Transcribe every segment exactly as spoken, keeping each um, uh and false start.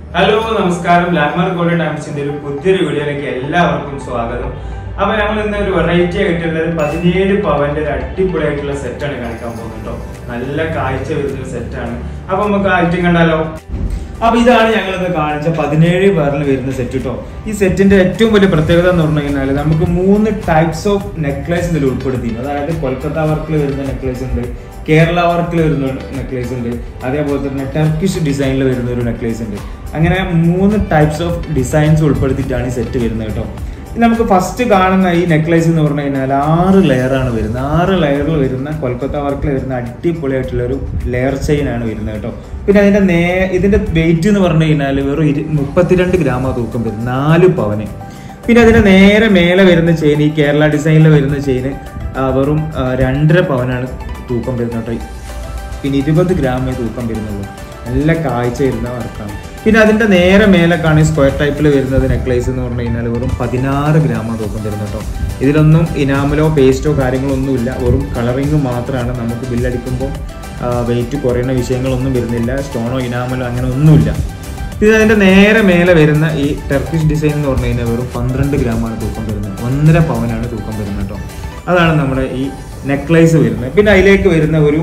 Hello നമസ്കാരം landmark golden ഡയമണ്ട്സിന്റെ ഒരു പുതിയൊരു വീഡിയോയിലേക്ക് എല്ലാവർക്കും സ്വാഗതം. അപ്പൊ നമ്മൾ ഇന്ന് ഒരു വെറൈറ്റി ആയിട്ടുള്ള പതിനേഴ് പവന്റെ ഒരു അടിപൊളിയായിട്ടുള്ള സെറ്റാണ് കാണിക്കാൻ പോകുന്നത് കേട്ടോ. നല്ല കാഴ്ച വരുന്ന സെറ്റാണ്. അപ്പൊ നമുക്ക് ഐറ്റം കണ്ടാലോ. അപ്പൊ ഇതാണ് ഞങ്ങൾ ഇന്ന് കാണിച്ച പതിനേഴ് പവനിൽ വരുന്ന സെറ്റ് കേട്ടോ. ഈ സെറ്റിന്റെ ഏറ്റവും വലിയ പ്രത്യേകത എന്ന് പറഞ്ഞു കഴിഞ്ഞാൽ നമുക്ക് മൂന്ന് ടൈപ്സ് ഓഫ് നെക്ലേസ് ഇതിൽ ഉൾപ്പെടുത്തി. അതായത് കൊൽക്കത്ത വർക്കിൽ വരുന്ന നെക്ലേസ് ഉണ്ട്, കേരള വർക്കിൽ വരുന്ന നെക്ലേസ് ഉണ്ട്, അതേപോലെ തന്നെ ടർക്കിഷ് ഡിസൈനിൽ വരുന്ന ഒരു നെക്ലേസ് ഉണ്ട്. അങ്ങനെ മൂന്ന് ടൈപ്സ് ഓഫ് ഡിസൈൻസ് ഉൾപ്പെടുത്തിയിട്ടാണ് ഈ സെറ്റ് വരുന്നത് കേട്ടോ. നമുക്ക് ഫസ്റ്റ് കാണുന്ന ഈ നെക്ലേസ് എന്ന് പറഞ്ഞു കഴിഞ്ഞാൽ ആറ് ലെയറാണ് വരുന്നത്. ആറ് ലെയറിൽ വരുന്ന കൊൽക്കത്ത വർക്കിൽ വരുന്ന അടിപൊളിയായിട്ടുള്ള ഒരു ലെയർ ചെയിൻ ആണ് വരുന്നത് കേട്ടോ. പിന്നെ അതിന്റെ നേ ഇതിന്റെ വെയിറ്റ് എന്ന് പറഞ്ഞു കഴിഞ്ഞാൽ വെറും ഇരു മുപ്പത്തിരണ്ട് ഗ്രാമാ തൂക്കം വരും, നാല് പവന്. പിന്നെ അതിന്റെ നേരെ മേലെ വരുന്ന ചെയിൻ, ഈ കേരള ഡിസൈനിൽ വരുന്ന ചെയിന് വെറും രണ്ടര പവനാണ് തൂക്കം വരുന്നത് കേട്ടോ. പിന്നെ ഇരുപത് ഗ്രാമേ തൂക്കം വരുന്നുള്ളൂ. നല്ല കാഴ്ച വരുന്ന വർക്കാണ്. പിന്നെ അതിന്റെ നേരെ മേലേക്കാണ് സ്ക്വയർ ടൈപ്പിൽ വരുന്നത് നെക്ലേസ് എന്ന് പറഞ്ഞു കഴിഞ്ഞാൽ വെറും പതിനാറ് ഗ്രാമ തൂക്കം വരുന്നത് കേട്ടോ. ഇതിലൊന്നും ഇനാമലോ പേസ്റ്റോ കാര്യങ്ങളോ ഒന്നുമില്ല, വെറും കളറിങ് മാത്രമാണ്. നമുക്ക് ബില്ലടിക്കുമ്പോൾ വെയിറ്റ് കുറയുന്ന വിഷയങ്ങളൊന്നും വരുന്നില്ല, സ്റ്റോണോ ഇനാമലോ അങ്ങനെ ഒന്നുമില്ല. ഇത് അതിന്റെ നേരെ മേലെ വരുന്ന ഈ ടർക്കിഷ് ഡിസൈൻ എന്ന് പറഞ്ഞു കഴിഞ്ഞാൽ വെറും പന്ത്രണ്ട് ഗ്രാമാണ് തൂക്കം വരുന്നത്, ഒന്നര പവനാണ് തൂക്കം വരുന്നത് കേട്ടോ. അതാണ് നമ്മുടെ ഈ നെക്ലേസ് വരുന്നത്. പിന്നെ അതിലേക്ക് വരുന്ന ഒരു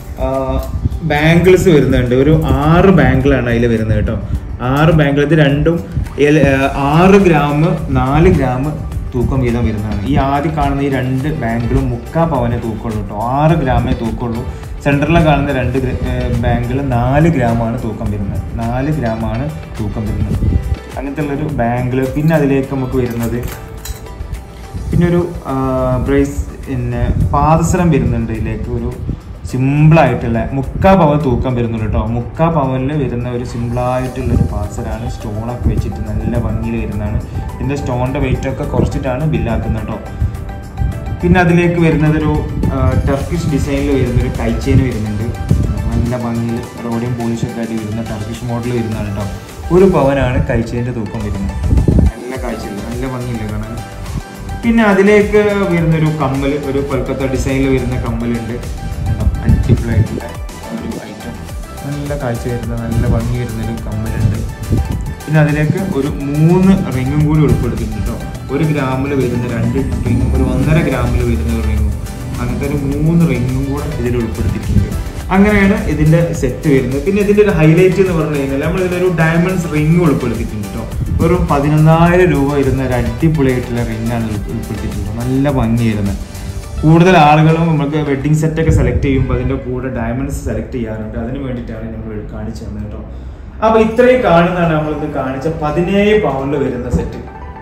ബാംഗിൾസ് വരുന്നുണ്ട്. ഒരു ആറ് ബാംഗിളാണ് അതിൽ വരുന്നത് കേട്ടോ. ആറ് ബാംഗിൾ, ഇത് രണ്ടും ആറ് ഗ്രാം നാല് ഗ്രാം തൂക്കം വീതം വരുന്നതാണ്. ഈ ആദ്യം കാണുന്ന ഈ രണ്ട് ബാംഗിളും മുക്കാ പവനെ തൂക്കമുള്ളൂ കേട്ടോ, ആറ് ഗ്രാമേ തൂക്കമുള്ളൂ. സെൻറ്ററിൽ കാണുന്ന രണ്ട് ബാംഗിൾ നാല് ഗ്രാമാണ് തൂക്കം വരുന്നത്, നാല് ഗ്രാമാണ് തൂക്കം വരുന്നത്. അങ്ങനത്തെ ഉള്ളൊരു ബാംഗിൾ. പിന്നെ അതിലേക്ക് നമുക്ക് വരുന്നത് പിന്നെ ഒരു ബ്രേസ് പിന്നെ പാദസരം വരുന്നുണ്ട്. ഇതിലേക്ക് ഒരു സിമ്പിളായിട്ടുള്ള മുക്കാ പവൻ തൂക്കം വരുന്നുള്ളൂ കേട്ടോ. മുക്കാ പവനിൽ വരുന്ന ഒരു സിമ്പിളായിട്ടുള്ളൊരു പാദസരമാണ്, സ്റ്റോണൊക്കെ വെച്ചിട്ട് നല്ല ഭംഗിയിൽ വരുന്നതാണ്. ഇതിൻ്റെ സ്റ്റോണിൻ്റെ വെയിറ്റൊക്കെ കുറച്ചിട്ടാണ് ബില്ലാക്കുന്നത് കേട്ടോ. പിന്നെ അതിലേക്ക് വരുന്നതൊരു ടർക്കിഷ് ഡിസൈനിൽ വരുന്നൊരു കൈച്ചേന് വരുന്നുണ്ട്. നല്ല ഭംഗിയിൽ റോഡിയം പോളിഷൊക്കെ ആയിട്ട് വരുന്ന ടർക്കിഷ് മോഡൽ വരുന്നതാണ് കേട്ടോ. ഒരു പവനാണ് കൈച്ചേൻ്റെ തൂക്കം വരുന്നത്. നല്ല കാഴ്ചയില്ല, നല്ല ഭംഗിയില്ല കാണാൻ. പിന്നെ അതിലേക്ക് വരുന്നൊരു കമ്മൽ, ഒരു കൊൽക്കത്ത ഡിസൈനിൽ വരുന്ന കമ്മലുണ്ട്. അടിപൊളിയായിട്ടുള്ള ഒരു ഐറ്റം, നല്ല കാഴ്ച വരുന്ന നല്ല ഭംഗി വരുന്നൊരു കമ്മലുണ്ട്. പിന്നെ അതിലേക്ക് ഒരു മൂന്ന് റിങ്ങും കൂടി ഉൾപ്പെടുത്തിയിട്ടുണ്ട് കേട്ടോ. ഒരു ഗ്രാമിൽ വരുന്ന രണ്ട് റിങ്ങും, ഒരു ഒന്നര ഗ്രാമിൽ വരുന്ന ഒരു റിങ്ങും, അങ്ങനത്തെ ഒരു മൂന്ന് റിങ്ങും കൂടെ ഇതിൽ ഉൾപ്പെടുത്തിയിട്ടുണ്ട്. അങ്ങനെയാണ് ഇതിൻ്റെ സെറ്റ് വരുന്നത്. പിന്നെ ഇതിൻ്റെ ഒരു ഹൈലൈറ്റ് എന്ന് പറഞ്ഞു കഴിഞ്ഞാൽ നമ്മൾ ഇതിലൊരു ഡയമണ്ട്സ് റിങ് ഉൾപ്പെടുത്തിയിട്ടുണ്ട് കേട്ടോ. ഒരു പതിനൊന്നായിരം രൂപ വരുന്ന ഒരു അടിപൊളിയായിട്ടുള്ള റിങ്ങാണ് ഉൾപ്പെടുത്തിയിട്ടുള്ളത്. നല്ല ഭംഗി വരുന്നത്. കൂടുതൽ ആളുകളും നമുക്ക് വെഡ്ഡിങ് സെറ്റൊക്കെ സെലക്ട് ചെയ്യുമ്പോൾ അതിൻ്റെ കൂടെ ഡയമണ്ട്സ് സെലക്ട് ചെയ്യാറുണ്ട്. അതിന് വേണ്ടിയിട്ടാണ് നമ്മൾ കാണിച്ചു തന്നത് കേട്ടോ. അപ്പൊ ഇത്രയും കാണുന്നതാണ് നമ്മളിന്ന് കാണിച്ച പതിനേഴ് പവനിൽ വരുന്ന സെറ്റ്.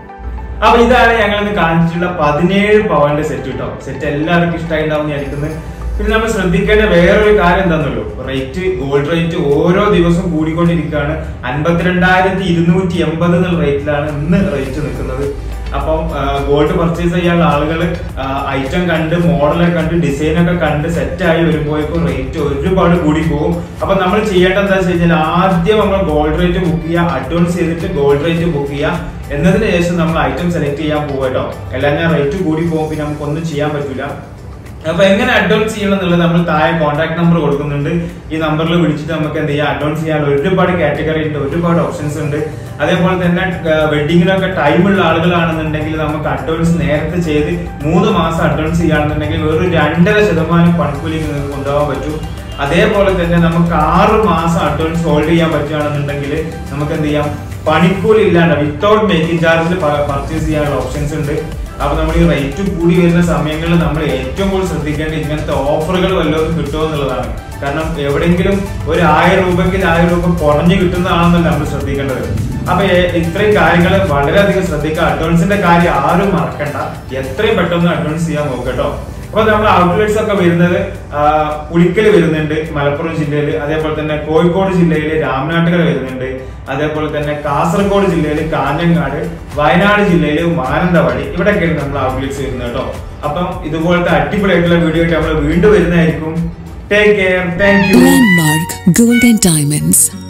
അപ്പൊ ഇതാണ് ഞങ്ങൾ ഇന്ന് കാണിച്ചിട്ടുള്ള പതിനേഴ് പവന്റെ സെറ്റ് കേട്ടോ. സെറ്റ് എല്ലാവർക്കും ഇഷ്ടമായിട്ടുണ്ടാവും വിചാരിക്കുന്നത്. പിന്നെ നമ്മൾ ശ്രദ്ധിക്കേണ്ട വേറൊരു കാര്യം എന്താണെന്നല്ലോ, റേറ്റ് ഗോൾഡ് റേറ്റ് ഓരോ ദിവസവും കൂടിക്കൊണ്ടിരിക്കുകയാണ്. അൻപത്തിരണ്ടായിരത്തി ഇരുന്നൂറ്റി എൺപത് എന്നുള്ള റേറ്റിലാണ് ഇന്ന് റേറ്റ് നിൽക്കുന്നത്. അപ്പം ഗോൾഡ് പർച്ചേസ് ചെയ്യാനുള്ള ആളുകൾ ഐറ്റം കണ്ട് മോഡലൊക്കെ കണ്ട് ഡിസൈനൊക്കെ കണ്ട് സെറ്റായി വരുമ്പോഴേക്കും റേറ്റ് ഒരുപാട് കൂടി പോകും. അപ്പൊ നമ്മൾ ചെയ്യേണ്ടത് എന്താ വെച്ച് കഴിഞ്ഞാൽ ആദ്യം നമ്മൾ ഗോൾഡ് റേറ്റ് ബുക്ക് ചെയ്യുക, അഡ്വാൻസ് ചെയ്തിട്ട് ഗോൾഡ് റേറ്റ് ബുക്ക് ചെയ്യുക. എന്നതിന് ശേഷം നമ്മൾ ഐറ്റം സെലക്ട് ചെയ്യാൻ പോകും കേട്ടോ. എല്ലാം ഞാൻ റേറ്റ് കൂടി പോകും, പിന്നെ നമുക്കൊന്നും ചെയ്യാൻ പറ്റില്ല. അപ്പൊ എങ്ങനെ അഡ്വാൻസ് ചെയ്യണം എന്നുള്ളത് നമ്മൾ താഴെ കോൺടാക്ട് നമ്പർ കൊടുക്കുന്നുണ്ട്. ഈ നമ്പറിൽ വിളിച്ചിട്ട് നമുക്ക് എന്ത് ചെയ്യാം, അഡ്വാൻസ് ചെയ്യാൻ ഒരുപാട് കാറ്റഗറി ഉണ്ട്, ഒരുപാട് ഓപ്ഷൻസ് ഉണ്ട്. അതേപോലെ തന്നെ വെഡിങ്ങിനൊക്കെ ടൈമുള്ള ആളുകളാണെന്നുണ്ടെങ്കിൽ നമുക്ക് അഡ്വാൻസ് നേരത്തെ ചെയ്ത് മൂന്ന് മാസം അഡ്വാൻസ് ചെയ്യുകയാണെന്നുണ്ടെങ്കിൽ വെറും രണ്ടര ശതമാനം പണിക്കൂലി നിങ്ങൾക്ക് കൊണ്ടുപോകാൻ പറ്റും. അതേപോലെ തന്നെ നമുക്ക് ആറ് മാസം അഡ്വാൻസ് ഹോൾഡ് ചെയ്യാൻ പറ്റുകയാണെന്നുണ്ടെങ്കിൽ നമുക്ക് എന്ത് ചെയ്യാം, പണിക്കൂലി ഇല്ലാണ്ട് വിത്തൗട്ട് മേക്കിംഗ് ചാർജിൽ പർച്ചേസ് ചെയ്യാനുള്ള ഓപ്ഷൻസ് ഉണ്ട്. അപ്പൊ നമ്മൾ ഈ റേറ്റ് കൂടി വരുന്ന സമയങ്ങളിൽ നമ്മൾ ഏറ്റവും കൂടുതൽ ശ്രദ്ധിക്കേണ്ടത് ഇങ്ങനത്തെ ഓഫറുകൾ വല്ലതും കിട്ടുമോ എന്നുള്ളതാണ്. കാരണം എവിടെയെങ്കിലും ഒരു ആയിരം രൂപയ്ക്ക് ആയിരം രൂപ കുറഞ്ഞ് കിട്ടുന്നതാണെന്നല്ല നമ്മൾ ശ്രദ്ധിക്കേണ്ടത്. അപ്പൊ ഇത്രയും കാര്യങ്ങൾ വളരെയധികം ശ്രദ്ധിക്കുക. അഡ്വാൻസിന്റെ കാര്യം ആരും മറക്കണ്ട, എത്രയും പെട്ടെന്ന് അഡ്വാൻസ് ചെയ്യാൻ നോക്കട്ടോ. അപ്പൊ നമ്മുടെ ഔട്ട്ലെറ്റ്സ് ഒക്കെ വരുന്നത് പുളിക്കൽ വരുന്നുണ്ട് മലപ്പുറം ജില്ലയിൽ, അതേപോലെ തന്നെ കോഴിക്കോട് ജില്ലയിൽ രാമനാട്ടുകര വരുന്നുണ്ട്, അതേപോലെ തന്നെ കാസർഗോഡ് ജില്ലയിൽ കാഞ്ഞങ്ങാട്, വയനാട് ജില്ലയിൽ മാനന്തവാടി, ഇവിടെയൊക്കെയാണ് നമ്മൾ ഔട്ട്ലെറ്റ്സ് വരുന്നത് കേട്ടോ. അപ്പം ഇതുപോലത്തെ അടിപൊളിയായിട്ടുള്ള വീഡിയോ ആയിട്ട് നമ്മൾ വീണ്ടും വരുന്നതായിരിക്കും. Take care, thank you. Landmark gold and diamonds.